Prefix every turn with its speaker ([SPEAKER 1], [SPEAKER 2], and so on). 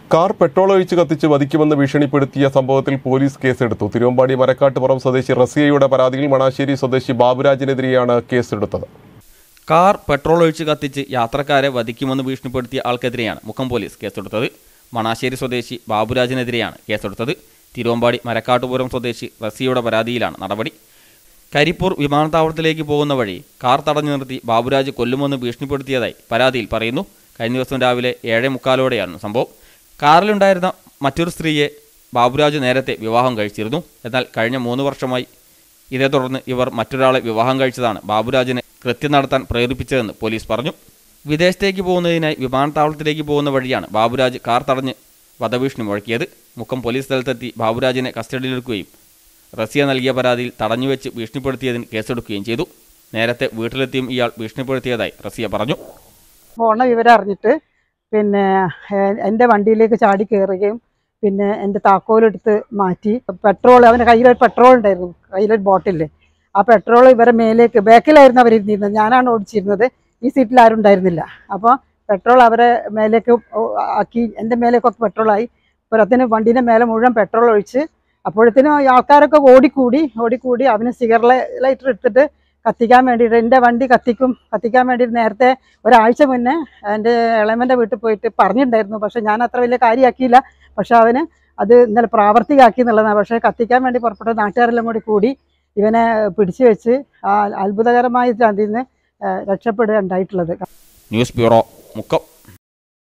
[SPEAKER 1] Car petrol ഒഴിച്ച് കത്തിച്ച് വധിക്കുമെന്ന് ഭീഷണിപ്പെടുത്തിയ സംഭവത്തിൽ പോലീസ് കേസെടുത്തു. തിരുവമ്പാടി മരക്കാട്ടുപുറം സ്വദേശി റസിയയുടെ പരാതിയിൽ മണാശ്ശേരി സ്വദേശി ബാബുരാജിനെതിരെയാണ് കേസെടുത്തത്.
[SPEAKER 2] കാർ പെട്രോൾ ഒഴിച്ച് കത്തിച്ച് യാത്രക്കാരെ വധിക്കുമെന്ന് ഭീഷണിപ്പെടുത്തിയ ആൾക്കെതിരെയാണ് മുക്കം പോലീസ് കേസെടുത്തത്. മണാശ്ശേരി സ്വദേശി ബാബുരാജിനെതിരെയാണ് കേസെടുത്തത്. തിരുവമ്പാടി മരക്കാട്ടുപുറം സ്വദേശി റസിയയുടെ പരാതിയിലാണ് നടപടി. കരിപ്പൂർ വിമാനത്താവളത്തിലേക്ക് പോകുന്ന വഴി കാർ തടഞ്ഞു നിർത്തി ബാബുരാജ് കൊല്ലുമെന്ന് ഭീഷണിപ്പെടുത്തിയതായി പരാതിയിൽ പറയുന്നു. കഴിഞ്ഞ ദിവസം രാവിലെ 7:45 സംഭവം. കാറിലുണ്ടായിരുന്ന മറ്റൊരു സ്ത്രീയെ ബാബുരാജ് നേരത്തെ വിവാഹം കഴിച്ചിരുന്നു. എന്നാൽ കഴിഞ്ഞ 3 വർഷമായി ഇതേ തുടർന്ന് ഇവർ മറ്റൊരാളെ വിവാഹം കഴിച്ചതാണ് ബാബുരാജിനെ കൃത്യം നടത്താൻ പ്രേരിപ്പിച്ചതെന്ന് പോലീസ് പറഞ്ഞു. വിദേശത്തേക്ക് പോകുന്നതിനായി വിമാനത്താവളത്തിലേക്ക് പോകുന്ന വഴിയാണ് ബാബുരാജ് കാർ തടഞ്ഞ് വധഭീഷണി മുഴക്കിയത്. മുക്കം പോലീസ് സ്ഥലത്തെത്തി ബാബുരാജിനെ കസ്റ്റഡിയിലെടുക്കുകയും റസിയ നൽകിയ പരാതിയിൽ തടഞ്ഞുവെച്ച് ഭീഷണിപ്പെടുത്തിയതിന് കേസെടുക്കുകയും ചെയ്തു. നേരത്തെ വീട്ടിലെത്തിയും ഇയാൾ ഭീഷണിപ്പെടുത്തിയതായി റസിയ പറഞ്ഞു.
[SPEAKER 3] പോണ വിവരം അറിഞ്ഞിട്ട് എൻ്റെ വണ്ടിയിലേക്ക് ചാടി കയറുകയും എൻ്റെ താക്കോലെടുത്ത് മാറ്റി പെട്രോൾ, അവൻ്റെ കയ്യിലൊരു പെട്രോൾ ഉണ്ടായിരുന്നു, കയ്യിലൊരു ബോട്ടിൽ. ആ പെട്രോൾ ഇവരെ മേലേക്ക്, ബാക്കിലായിരുന്നു അവരിരുന്നിരുന്നത്, ഞാനാണ് ഓടിച്ചിരുന്നത്, ഈ സീറ്റിൽ ആരും ഉണ്ടായിരുന്നില്ല. അപ്പോൾ പെട്രോൾ അവരെ മേലേക്ക് ആക്കി, എൻ്റെ മേലേക്കൊക്കെ പെട്രോളായി. പുറത്തിന് വണ്ടീൻ്റെ മേലെ മുഴുവൻ പെട്രോൾ ഒഴിച്ച് അപ്പോഴത്തേനും ആൾക്കാരൊക്കെ ഓടിക്കൂടി അവന് സിഗരറ്റ് ലൈറ്റർ എടുത്തിട്ട് കത്തിക്കാൻ വേണ്ടിയിട്ട്, എൻ്റെ വണ്ടി കത്തിക്കാൻ വേണ്ടിയിട്ട് നേരത്തെ ഒരാഴ്ച മുന്നേ എൻ്റെ ഇളയമ്മൻ്റെ വീട്ടിൽ പോയിട്ട് പറഞ്ഞിട്ടുണ്ടായിരുന്നു. പക്ഷേ ഞാൻ അത്ര വലിയ കാര്യമാക്കിയില്ല. പക്ഷെ അവന് അത് ഇന്നലെ പ്രാവർത്തികമാക്കി എന്നുള്ളതാണ്. പക്ഷേ കത്തിക്കാൻ വേണ്ടി പുറപ്പെട്ട നാട്ടുകാരെല്ലാം കൂടി ഇവനെ പിടിച്ചു വെച്ച് അത്ഭുതകരമായി അതിൽ നിന്ന് രക്ഷപ്പെടുക ഉണ്ടായിട്ടുള്ളത്.
[SPEAKER 2] News bureau, Mukkam.